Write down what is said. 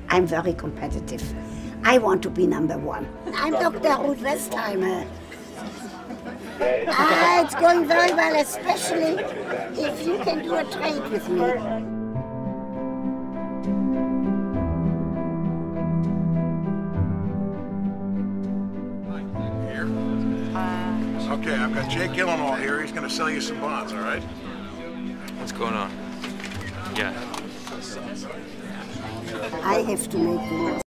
I'm very competitive. I want to be #1. I'm Dr. Ruth Westheimer. It's going very well, especially if you can do a trade with me. Okay, I've got Jay Gyllenhaal here. He's going to sell you some bonds, all right? What's going on? Yeah. I have to make the rules.